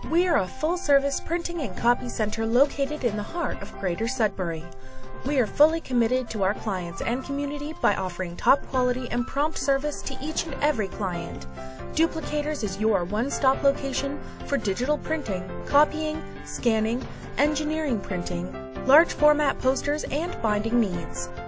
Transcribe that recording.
We are a full-service printing and copy center located in the heart of Greater Sudbury. We are fully committed to our clients and community by offering top quality and prompt service to each and every client. Duplicators is your one-stop location for digital printing, copying, scanning, engineering printing, large format posters, and binding needs.